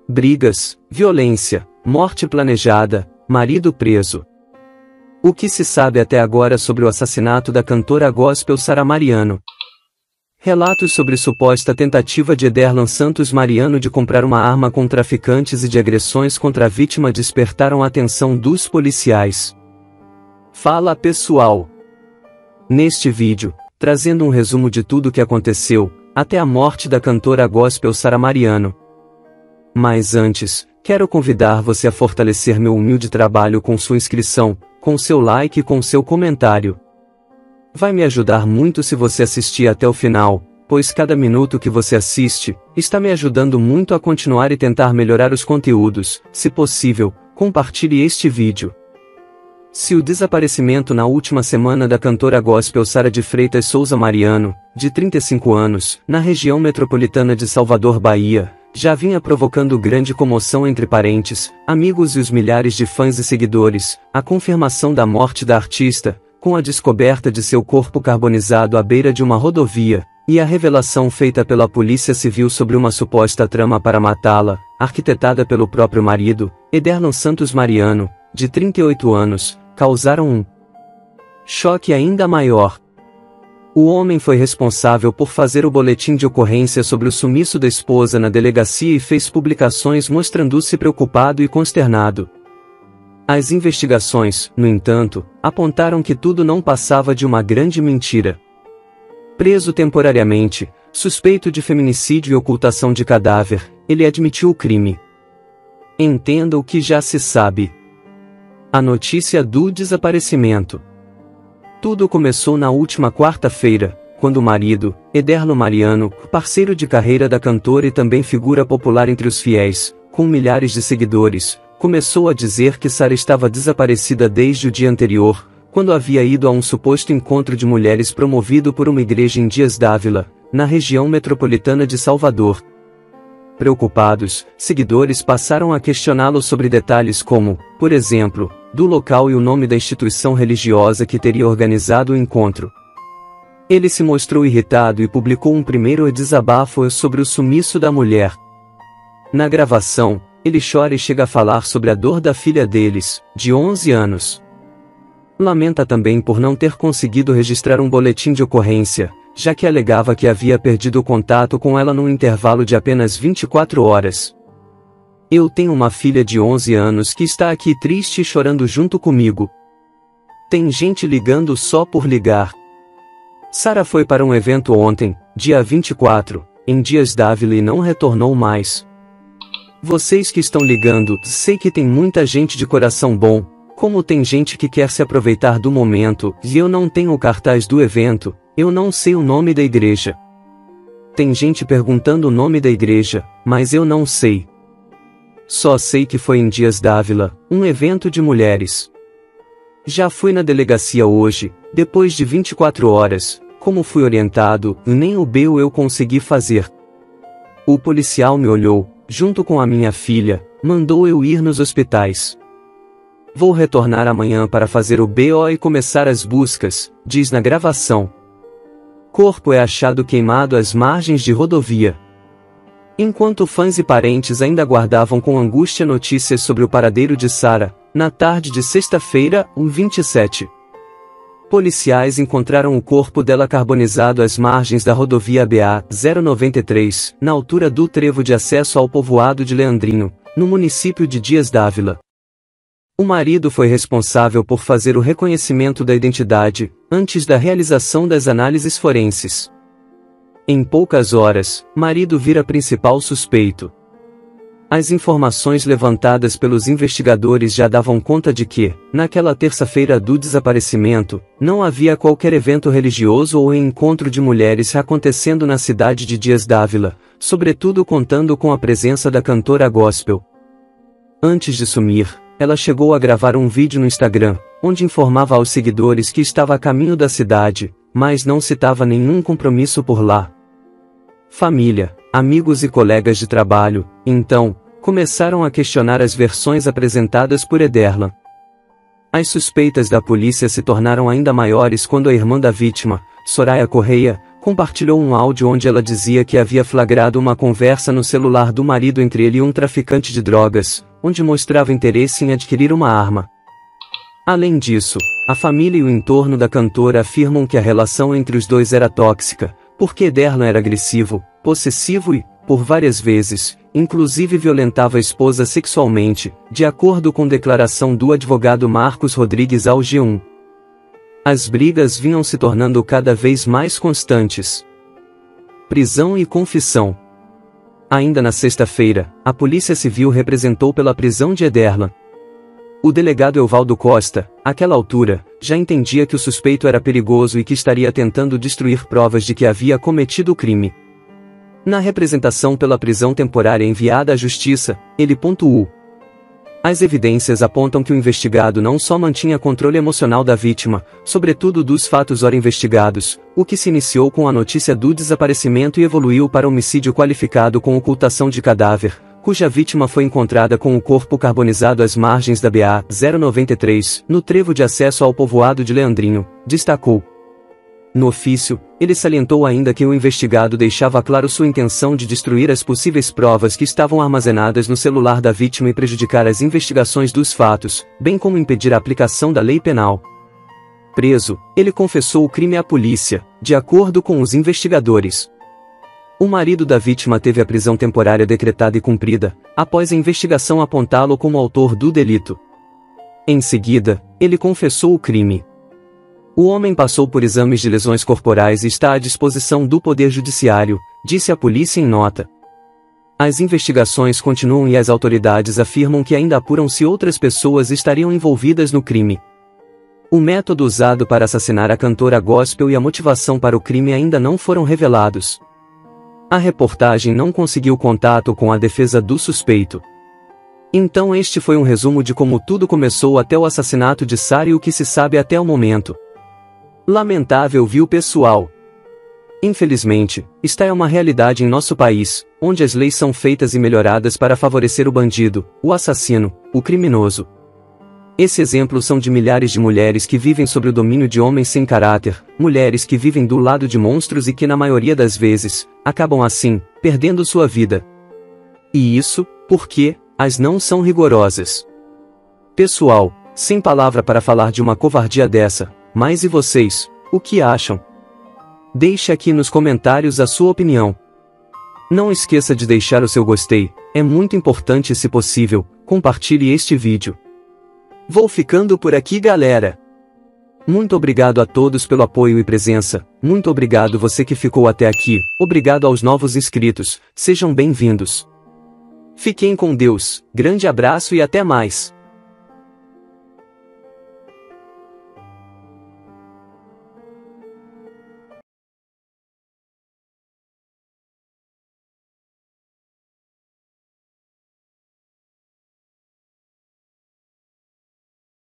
Brigas, violência, morte planejada, marido preso. O que se sabe até agora sobre o assassinato da cantora gospel Sara Mariano? Relatos sobre suposta tentativa de Ederlan Santos Mariano de comprar uma arma com traficantes e de agressões contra a vítima despertaram a atenção dos policiais. Fala pessoal! Neste vídeo, trazendo um resumo de tudo o que aconteceu, até a morte da cantora gospel Sara Mariano. Mas antes, quero convidar você a fortalecer meu humilde trabalho com sua inscrição, com seu like e com seu comentário. Vai me ajudar muito se você assistir até o final, pois cada minuto que você assiste, está me ajudando muito a continuar e tentar melhorar os conteúdos. Se possível, compartilhe este vídeo. Se o desaparecimento na última semana da cantora gospel Sara de Freitas Souza Mariano, de 35 anos, na região metropolitana de Salvador, Bahia, já vinha provocando grande comoção entre parentes, amigos e os milhares de fãs e seguidores, a confirmação da morte da artista, com a descoberta de seu corpo carbonizado à beira de uma rodovia, e a revelação feita pela Polícia Civil sobre uma suposta trama para matá-la, arquitetada pelo próprio marido, Ederlan Santos Mariano, de 38 anos, causaram um choque ainda maior. O homem foi responsável por fazer o boletim de ocorrência sobre o sumiço da esposa na delegacia e fez publicações mostrando-se preocupado e consternado. As investigações, no entanto, apontaram que tudo não passava de uma grande mentira. Preso temporariamente, suspeito de feminicídio e ocultação de cadáver, ele admitiu o crime. Entenda o que já se sabe. A notícia do desaparecimento. Tudo começou na última quarta-feira, quando o marido, Ederlan Mariano, parceiro de carreira da cantora e também figura popular entre os fiéis, com milhares de seguidores, começou a dizer que Sara estava desaparecida desde o dia anterior, quando havia ido a um suposto encontro de mulheres promovido por uma igreja em Dias d'Ávila, na região metropolitana de Salvador. Preocupados, seguidores passaram a questioná-lo sobre detalhes como, por exemplo, do local e o nome da instituição religiosa que teria organizado o encontro. Ele se mostrou irritado e publicou um primeiro desabafo sobre o sumiço da mulher. Na gravação, ele chora e chega a falar sobre a dor da filha deles, de 11 anos. Lamenta também por não ter conseguido registrar um boletim de ocorrência, já que alegava que havia perdido o contato com ela num intervalo de apenas 24 horas. Eu tenho uma filha de 11 anos que está aqui triste e chorando junto comigo. Tem gente ligando só por ligar. Sara foi para um evento ontem, dia 24, em Dias d'Ávila e não retornou mais. Vocês que estão ligando, sei que tem muita gente de coração bom, como tem gente que quer se aproveitar do momento, e eu não tenho o cartaz do evento, eu não sei o nome da igreja. Tem gente perguntando o nome da igreja, mas eu não sei. Só sei que foi em Dias d'Ávila, um evento de mulheres. Já fui na delegacia hoje, depois de 24 horas, como fui orientado, nem o BO eu consegui fazer. O policial me olhou, junto com a minha filha, mandou eu ir nos hospitais. Vou retornar amanhã para fazer o BO e começar as buscas, diz na gravação. Corpo é achado queimado às margens de rodovia. Enquanto fãs e parentes ainda aguardavam com angústia notícias sobre o paradeiro de Sara, na tarde de sexta-feira, 27. Policiais encontraram o corpo dela carbonizado às margens da rodovia BA-093, na altura do trevo de acesso ao povoado de Leandrinho, no município de Dias d'Ávila. O marido foi responsável por fazer o reconhecimento da identidade, antes da realização das análises forenses. Em poucas horas, marido vira principal suspeito. As informações levantadas pelos investigadores já davam conta de que, naquela terça-feira do desaparecimento, não havia qualquer evento religioso ou encontro de mulheres acontecendo na cidade de Dias d'Ávila, sobretudo contando com a presença da cantora gospel. Antes de sumir, ela chegou a gravar um vídeo no Instagram, onde informava aos seguidores que estava a caminho da cidade, mas não citava nenhum compromisso por lá. Família, amigos e colegas de trabalho, então, começaram a questionar as versões apresentadas por Ederlan. As suspeitas da polícia se tornaram ainda maiores quando a irmã da vítima, Soraya Correia, compartilhou um áudio onde ela dizia que havia flagrado uma conversa no celular do marido entre ele e um traficante de drogas, onde mostrava interesse em adquirir uma arma. Além disso, a família e o entorno da cantora afirmam que a relação entre os dois era tóxica, porque Ederlan era agressivo, possessivo e, por várias vezes, inclusive violentava a esposa sexualmente, de acordo com declaração do advogado Marcos Rodrigues ao G1. As brigas vinham se tornando cada vez mais constantes. Prisão e confissão. Ainda na sexta-feira, a Polícia Civil representou pela prisão de Ederlan. O delegado Evaldo Costa, àquela altura, já entendia que o suspeito era perigoso e que estaria tentando destruir provas de que havia cometido o crime. Na representação pela prisão temporária enviada à Justiça, ele pontuou: as evidências apontam que o investigado não só mantinha controle emocional da vítima, sobretudo dos fatos ora investigados, o que se iniciou com a notícia do desaparecimento e evoluiu para homicídio qualificado com ocultação de cadáver, cuja vítima foi encontrada com o corpo carbonizado às margens da BA-093, no trevo de acesso ao povoado de Leandrinho, destacou. No ofício, ele salientou ainda que o investigado deixava claro sua intenção de destruir as possíveis provas que estavam armazenadas no celular da vítima e prejudicar as investigações dos fatos, bem como impedir a aplicação da lei penal. Preso, ele confessou o crime à polícia, de acordo com os investigadores. O marido da vítima teve a prisão temporária decretada e cumprida, após a investigação apontá-lo como autor do delito. Em seguida, ele confessou o crime. O homem passou por exames de lesões corporais e está à disposição do Poder Judiciário, disse a polícia em nota. As investigações continuam e as autoridades afirmam que ainda apuram se outras pessoas estariam envolvidas no crime. O método usado para assassinar a cantora gospel e a motivação para o crime ainda não foram revelados. A reportagem não conseguiu contato com a defesa do suspeito. Então este foi um resumo de como tudo começou até o assassinato de Sara e o que se sabe até o momento. Lamentável, viu, pessoal? Infelizmente, esta é uma realidade em nosso país, onde as leis são feitas e melhoradas para favorecer o bandido, o assassino, o criminoso. Esse exemplo são de milhares de mulheres que vivem sob o domínio de homens sem caráter, mulheres que vivem do lado de monstros e que na maioria das vezes, acabam assim, perdendo sua vida. E isso, porque, as não são rigorosas. Pessoal, sem palavra para falar de uma covardia dessa, mas e vocês, o que acham? Deixe aqui nos comentários a sua opinião. Não esqueça de deixar o seu gostei, é muito importante e se possível, compartilhe este vídeo. Vou ficando por aqui, galera. Muito obrigado a todos pelo apoio e presença, muito obrigado você que ficou até aqui, obrigado aos novos inscritos, sejam bem-vindos. Fiquem com Deus, grande abraço e até mais.